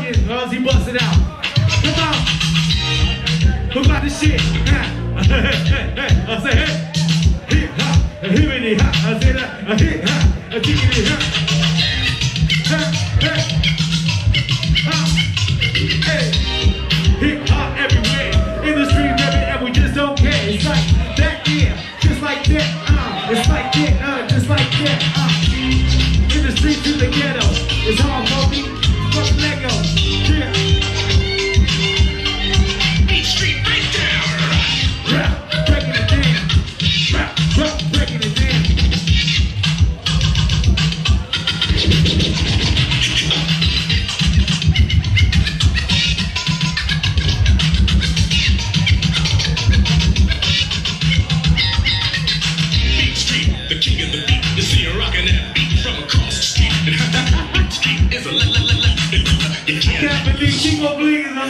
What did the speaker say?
bugging, or else he bust it out. Come on. Who got the shit? I say, hey. Hip hop, hippity hop. I say that. Hip hop, a tickety hop. Hey. Hip hop everywhere. In the street, baby, and we just don't care. It's like that, yeah. Just like that, It's like that, just like that, In the street to the ghetto. It's all Moby. Fuck Lego. Yeah. Beat Street breakdown. Rap, breaking it down. Rap, breaking it down. Beat Street, the king of the beat. You see you rocking that beat from across the street. Beat Street is a can't believe King of Bleed